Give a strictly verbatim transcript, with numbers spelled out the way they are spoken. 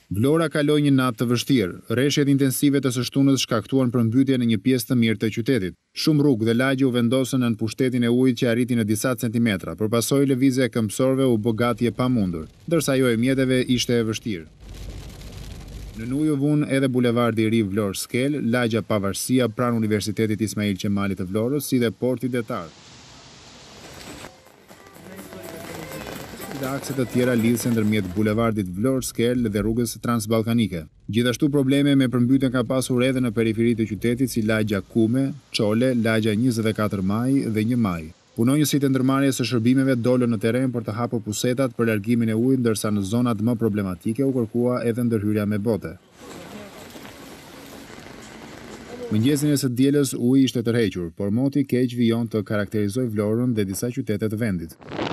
Vlora kaloi një natë të vështirë. Rreshjet intensive të së shtunës shkaktuan përmbytje në një pjesë të mirë të qytetit. Shumë rrugë dhe lagje u vendosën në pushtetin e ujit që arriti në disa centimetra, përpasoj lëvizja e këmbësorëve u bë gati e pamundur, ndërsa ajo e mjeteve ishte e vështirë. Në ujë u vun edhe bulevardi i ri Vlorë Skel, lagja Pavarësia pranë Universitetit Ismail Qemali të Vlorës, si dhe porti detar. Dhe akset të tjera lidhse ndërmjet bulevardit Vlorë Skel dhe rrugës transballkanike. Gjithashtu probleme me përmbytjen ka pasur edhe në periferitë e qytetit si lagja Kume, Çole, lagja njëzet e katër maj dhe një maj. Punonjësit e ndërmarrjes së shërbimeve dolën në terren për të hapur pusetat për largimin e ujit, ndërsa në zonat më problematike u kërkua edhe ndërhyrja me bote. Mëngjesin e së dielës uji ishte tërhequr, por moti keq vijon të karakterizoj Vlorën dhe disa qytete të vendit.